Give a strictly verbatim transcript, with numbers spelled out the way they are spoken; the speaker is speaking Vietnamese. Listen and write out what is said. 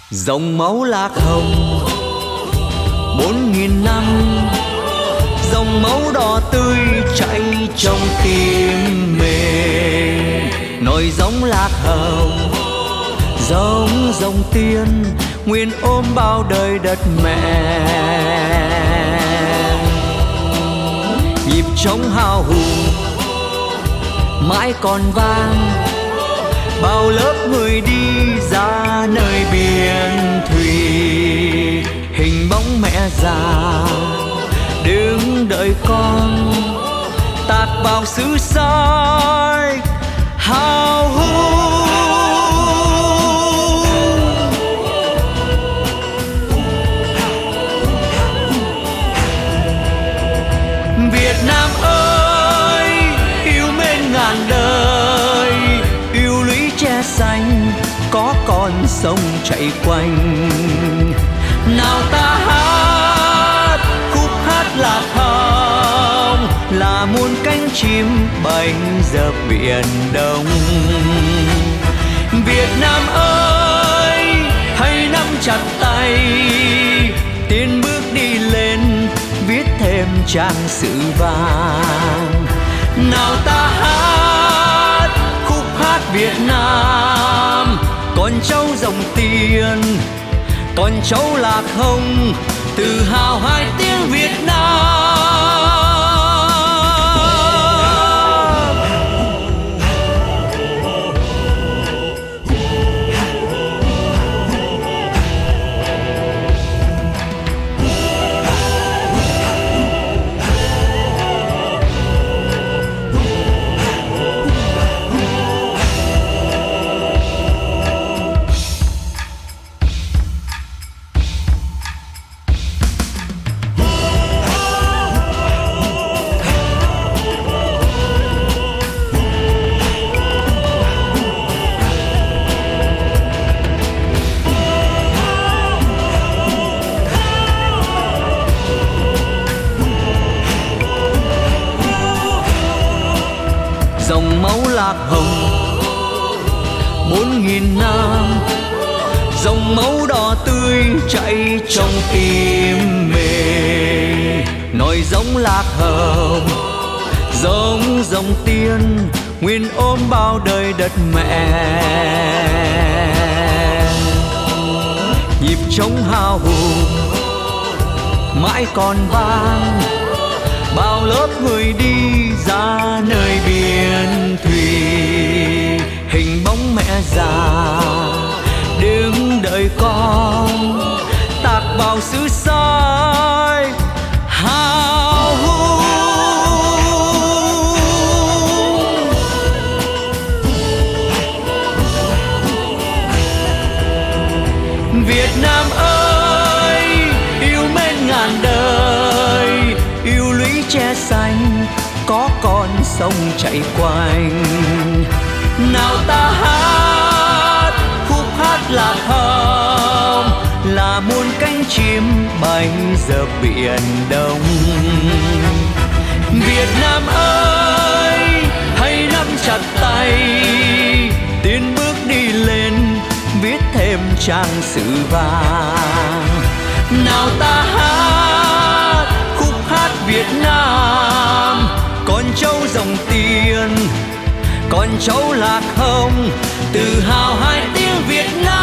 Dòng máu lạc hồng bốn nghìn năm, dòng máu đỏ tươi chảy trong tim mình. Nổi giống lạc hồng giống dòng tiên, nguyên ôm bao đời đất mẹ. Nhịp trống hào hùng mãi còn vang, bao lớp người đi ra nơi biển thủy. Hình bóng mẹ già đứng đợi con, tạc vào xứ soi hào hùng. Việt Nam ơi yêu mến ngàn đời, yêu lũy tre xanh có con sông chảy quanh. Nào ta hát khúc hát lạc hồng, là muôn cánh chim bành dập biển đông. Việt Nam ơi hãy nắm chặt tay, tiến bước đi lên viết thêm trang sử vàng. Nào ta hát khúc hát Việt Nam, con cháu dòng tiên, con cháu lạc hồng, tự hào hai tiếng Việt Nam. Dòng máu lạc hồng bốn nghìn năm, dòng máu đỏ tươi chảy trong tim mình. Nổi giống lạc hồng giống dòng tiên, nguyên ôm bao đời đất mẹ. Nhịp trống hào hùng mãi còn vang, bao lớp người đi ra nơi biển thủy. Hình bóng mẹ già đứng đợi con, tạc vào xứ soi hào hùng. Việt Nam ơi yêu mến ngàn đời, yêu lũy tre xanh có con sông chảy quanh. Nào ta hát khúc hát lạc hồng, là muôn cánh chim bành dập biển đông. Việt Nam ơi hãy nắm chặt tay, tiến bước đi lên viết thêm trang sử vàng. Nào ta hát khúc hát Việt Nam, con cháu dòng tiên, con cháu lạc hồng, tự hào hai tiếng Việt Nam.